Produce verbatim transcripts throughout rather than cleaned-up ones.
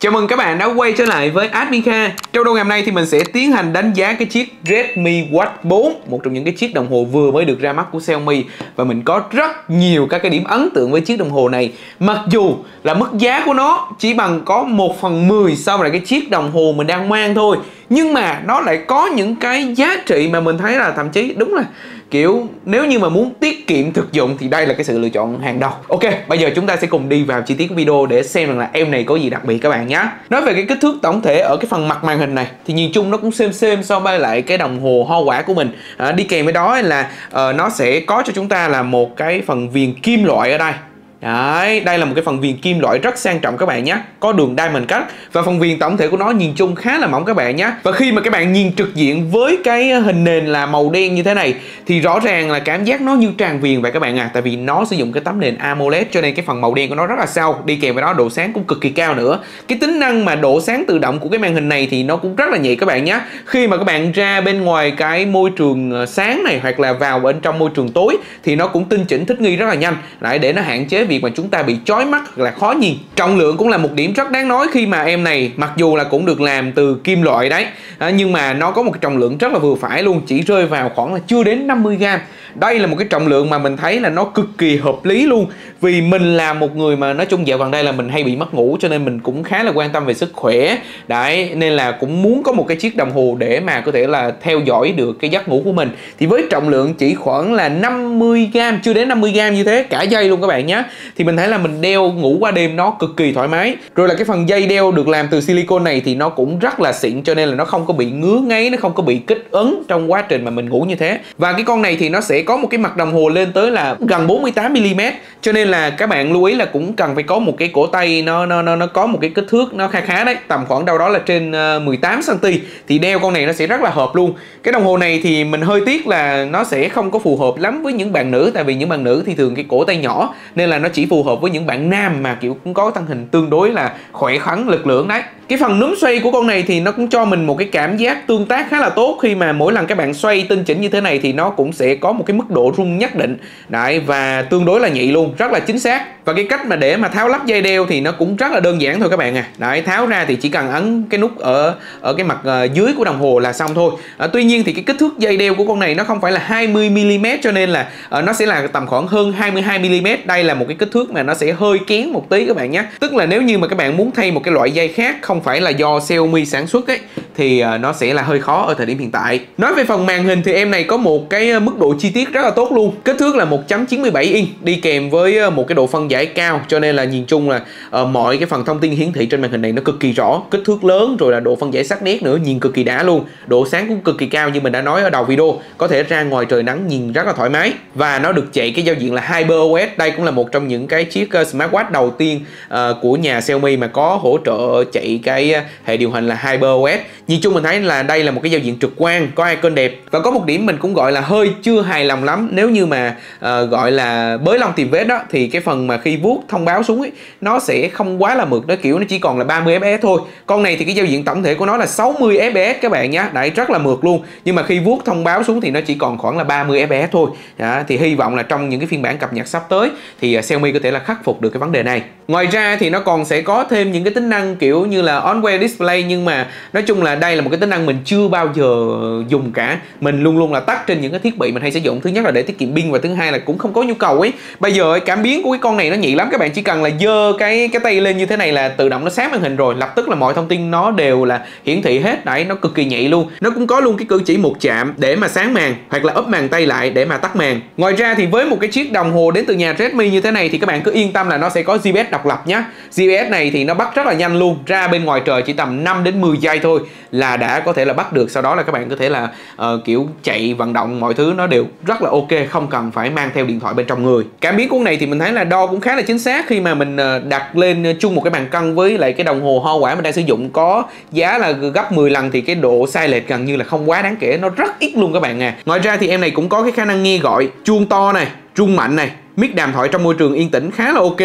Chào mừng các bạn đã quay trở lại với Admin Kha. Trong video ngày hôm nay thì mình sẽ tiến hành đánh giá cái chiếc Redmi Watch bốn, một trong những cái chiếc đồng hồ vừa mới được ra mắt của Xiaomi, và mình có rất nhiều các cái điểm ấn tượng với chiếc đồng hồ này. Mặc dù là mức giá của nó chỉ bằng có một phần mười so với cái chiếc đồng hồ mình đang mang thôi, nhưng mà nó lại có những cái giá trị mà mình thấy là thậm chí đúng là kiểu nếu như mà muốn tiết kiệm thực dụng thì đây là cái sự lựa chọn hàng đầu. Ok, bây giờ chúng ta sẽ cùng đi vào chi tiết của video để xem rằng là em này có gì đặc biệt các bạn nhé. Nói về cái kích thước tổng thể ở cái phần mặt màn hình này thì nhìn chung nó cũng xem xem so với lại cái đồng hồ hoa quả của mình. À, đi kèm với đó là uh, nó sẽ có cho chúng ta là một cái phần viền kim loại ở đây. Đấy, đây là một cái phần viền kim loại rất sang trọng các bạn nhé, có đường diamond cut, và phần viền tổng thể của nó nhìn chung khá là mỏng các bạn nhé. Và khi mà các bạn nhìn trực diện với cái hình nền là màu đen như thế này thì rõ ràng là cảm giác nó như tràn viền vậy các bạn à, tại vì nó sử dụng cái tấm nền AMOLED cho nên cái phần màu đen của nó rất là sâu, đi kèm với đó độ sáng cũng cực kỳ cao nữa. Cái tính năng mà độ sáng tự động của cái màn hình này thì nó cũng rất là nhạy các bạn nhé. Khi mà các bạn ra bên ngoài cái môi trường sáng này hoặc là vào bên trong môi trường tối thì nó cũng tinh chỉnh thích nghi rất là nhanh, lại để nó hạn chế việc mà chúng ta bị chói mắt hoặc là khó nhìn. Trọng lượng cũng là một điểm rất đáng nói khi mà em này mặc dù là cũng được làm từ kim loại đấy, à, nhưng mà nó có một cái trọng lượng rất là vừa phải luôn, chỉ rơi vào khoảng là chưa đến năm mươi gam. Đây là một cái trọng lượng mà mình thấy là nó cực kỳ hợp lý luôn, vì mình là một người mà nói chung dạo gần đây là mình hay bị mất ngủ, cho nên mình cũng khá là quan tâm về sức khỏe đấy, nên là cũng muốn có một cái chiếc đồng hồ để mà có thể là theo dõi được cái giấc ngủ của mình. Thì với trọng lượng chỉ khoảng là năm mươi gam, chưa đến năm mươi gam như thế, cả dây luôn các bạn nhé, thì mình thấy là mình đeo ngủ qua đêm nó cực kỳ thoải mái. Rồi là cái phần dây đeo được làm từ silicone này thì nó cũng rất là xịn, cho nên là nó không có bị ngứa ngáy, nó không có bị kích ấn trong quá trình mà mình ngủ như thế. Và cái con này thì nó sẽ có một cái mặt đồng hồ lên tới là gần bốn mươi tám mi li mét, cho nên là các bạn lưu ý là cũng cần phải có một cái cổ tay nó nó nó nó có một cái kích thước nó khá khá đấy, tầm khoảng đâu đó là trên mười tám xăng ti mét, thì đeo con này nó sẽ rất là hợp luôn. Cái đồng hồ này thì mình hơi tiếc là nó sẽ không có phù hợp lắm với những bạn nữ, tại vì những bạn nữ thì thường cái cổ tay nhỏ, nên là nó chỉ phù hợp với những bạn nam mà kiểu cũng có thân hình tương đối là khỏe khoắn lực lưỡng đấy. Cái phần núm xoay của con này thì nó cũng cho mình một cái cảm giác tương tác khá là tốt, khi mà mỗi lần các bạn xoay tinh chỉnh như thế này thì nó cũng sẽ có một cái mức độ rung nhất định đấy, và tương đối là nhạy luôn, rất là chính xác. Và cái cách mà để mà tháo lắp dây đeo thì nó cũng rất là đơn giản thôi các bạn à. Đấy, tháo ra thì chỉ cần ấn cái nút ở ở cái mặt uh, dưới của đồng hồ là xong thôi. À, tuy nhiên thì cái kích thước dây đeo của con này nó không phải là hai mươi mi li mét, cho nên là uh, nó sẽ là tầm khoảng hơn hai mươi hai mi li mét. Đây là một cái kích thước mà nó sẽ hơi kén một tí các bạn nhé. Tức là nếu như mà các bạn muốn thay một cái loại dây khác không phải là do Xiaomi sản xuất ấy thì uh, nó sẽ là hơi khó ở thời điểm hiện tại. Nói về phần màn hình thì em này có một cái mức độ chi tiết rất là tốt luôn. Kích thước là một chấm chín mươi bảy inch, đi kèm với một cái độ phân giải cao, cho nên là nhìn chung là uh, mọi cái phần thông tin hiển thị trên màn hình này nó cực kỳ rõ, kích thước lớn, rồi là độ phân giải sắc nét nữa, nhìn cực kỳ đã luôn. Độ sáng cũng cực kỳ cao như mình đã nói ở đầu video, có thể ra ngoài trời nắng nhìn rất là thoải mái. Và nó được chạy cái giao diện là HyperOS. Đây cũng là một trong những cái chiếc smartwatch đầu tiên uh, của nhà Xiaomi mà có hỗ trợ chạy cái hệ điều hành là HyperOS. Nhìn chung mình thấy là đây là một cái giao diện trực quan, có icon đẹp. Và có một điểm mình cũng gọi là hơi chưa hài lòng lắm, nếu như mà uh, gọi là bới lông tìm vết đó, thì cái phần mà khi vuốt thông báo xuống ấy, nó sẽ không quá là mượt, nó kiểu nó chỉ còn là ba mươi ép pê ét thôi. Con này thì cái giao diện tổng thể của nó là sáu mươi ép pê ét các bạn nhé, đấy, rất là mượt luôn. Nhưng mà khi vuốt thông báo xuống thì nó chỉ còn khoảng là ba mươi ép pê ét thôi. Đó, thì hy vọng là trong những cái phiên bản cập nhật sắp tới thì uh, Xiaomi có thể là khắc phục được cái vấn đề này. Ngoài ra thì nó còn sẽ có thêm những cái tính năng kiểu như là on-wear display, nhưng mà nói chung là đây là một cái tính năng mình chưa bao giờ dùng cả. Mình luôn luôn là tắt trên những cái thiết bị mình hay sử dụng, thứ nhất là để tiết kiệm pin, và thứ hai là cũng không có nhu cầu ấy. Bây giờ cảm biến của cái con này nó nhạy lắm, các bạn chỉ cần là giơ cái cái tay lên như thế này là tự động nó sáng màn hình rồi, lập tức là mọi thông tin nó đều là hiển thị hết đấy, nó cực kỳ nhạy luôn. Nó cũng có luôn cái cử chỉ một chạm để mà sáng màn, hoặc là úp màn tay lại để mà tắt màn. Ngoài ra thì với một cái chiếc đồng hồ đến từ nhà Redmi như thế này thì các bạn cứ yên tâm là nó sẽ có giê pê ét độc lập nhé. giê pê ét này thì nó bắt rất là nhanh luôn, ra bên ngoài trời chỉ tầm năm đến mười giây thôi là đã có thể là bắt được. Sau đó là các bạn có thể là uh, kiểu chạy vận động, mọi thứ nó đều rất là ok, không cần phải mang theo điện thoại bên trong người. Cảm biến con này thì mình thấy là đo cũng khá là chính xác, khi mà mình uh, đặt lên chung một cái bàn cân với lại cái đồng hồ hoa quả mình đang sử dụng có giá là gấp mười lần thì cái độ sai lệch gần như là không quá đáng kể, nó rất ít luôn các bạn à. Ngoài ra thì em này cũng có cái khả năng nghe gọi, chuông to này, rung mạnh này, mic đàm thoại trong môi trường yên tĩnh khá là ok.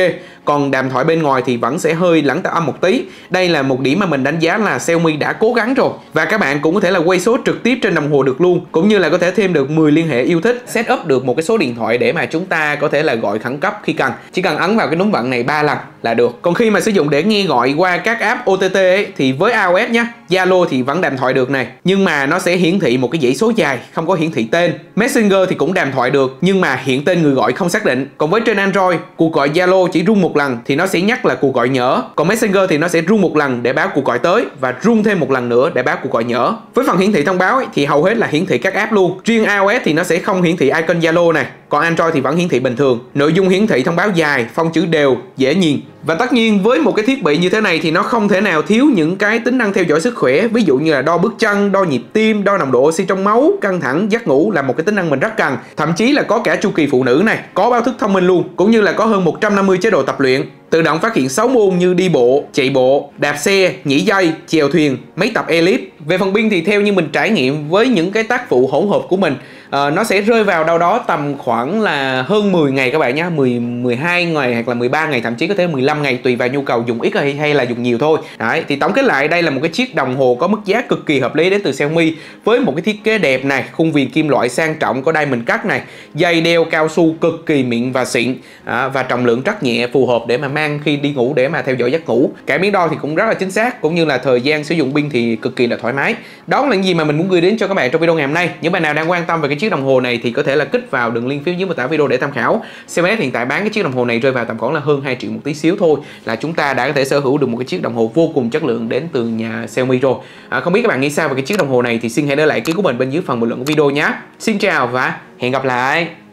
còn đàm thoại bên ngoài thì vẫn sẽ hơi lẫn tạp âm một tí. Đây là một điểm mà mình đánh giá là Xiaomi đã cố gắng rồi. Và các bạn cũng có thể là quay số trực tiếp trên đồng hồ được luôn, cũng như là có thể thêm được mười liên hệ yêu thích, set up được một cái số điện thoại để mà chúng ta có thể là gọi khẩn cấp khi cần. Chỉ cần ấn vào cái núm bận này ba lần là được. Còn khi mà sử dụng để nghe gọi qua các app o tê tê ấy, thì với iOS nhá, Zalo thì vẫn đàm thoại được này, nhưng mà nó sẽ hiển thị một cái dãy số dài, không có hiển thị tên. Messenger thì cũng đàm thoại được, nhưng mà hiện tên người gọi không xác định. Còn với trên Android, cuộc gọi Zalo chỉ rung một lần thì nó sẽ nhắc là cuộc gọi nhỡ. Còn Messenger thì nó sẽ rung một lần để báo cuộc gọi tới và rung thêm một lần nữa để báo cuộc gọi nhỡ. Với phần hiển thị thông báo ấy, thì hầu hết là hiển thị các app luôn. Riêng iOS thì nó sẽ không hiển thị icon Zalo này, còn Android thì vẫn hiển thị bình thường. Nội dung hiển thị thông báo dài, phông chữ đều, dễ nhìn. Và tất nhiên với một cái thiết bị như thế này thì nó không thể nào thiếu những cái tính năng theo dõi sức khỏe, ví dụ như là đo bước chân, đo nhịp tim, đo nồng độ oxy trong máu, căng thẳng, giấc ngủ là một cái tính năng mình rất cần. Thậm chí là có cả chu kỳ phụ nữ này, có báo thức thông minh luôn, cũng như là có hơn một trăm năm mươi chế độ tập luyện. Tự động phát hiện sáu môn như đi bộ, chạy bộ, đạp xe, nhảy dây, chèo thuyền, mấy tập ellipse. Về phần pin thì theo như mình trải nghiệm với những cái tác phụ hỗn hợp của mình, uh, nó sẽ rơi vào đâu đó tầm khoảng là hơn mười ngày các bạn nhé, mười, mười hai ngày hoặc là mười ba ngày, thậm chí có thể mười lăm ngày tùy vào nhu cầu dùng ít hay, hay là dùng nhiều thôi. Đấy, thì tổng kết lại đây là một cái chiếc đồng hồ có mức giá cực kỳ hợp lý đến từ Xiaomi, với một cái thiết kế đẹp này, khung viền kim loại sang trọng có diamond cut này, dây đeo cao su cực kỳ mịn và xịn, à, và trọng lượng rất nhẹ phù hợp để mà mang khi đi ngủ để mà theo dõi giấc ngủ. Cảm biến đo thì cũng rất là chính xác, cũng như là thời gian sử dụng pin thì cực kỳ là thoải mái. Đó là những gì mà mình muốn gửi đến cho các bạn trong video ngày hôm nay. Những bạn nào đang quan tâm về cái chiếc đồng hồ này thì có thể là kích vào đường link phía dưới mô tả video để tham khảo. xê em ét hiện tại bán cái chiếc đồng hồ này rơi vào tầm khoảng là hơn hai triệu một tí xíu thôi, là chúng ta đã có thể sở hữu được một cái chiếc đồng hồ vô cùng chất lượng đến từ nhà Xiaomi rồi. À, không biết các bạn nghĩ sao về cái chiếc đồng hồ này thì xin hãy để lại ý kiến của mình bên dưới phần bình luận của video nhé. Xin chào và hẹn gặp lại.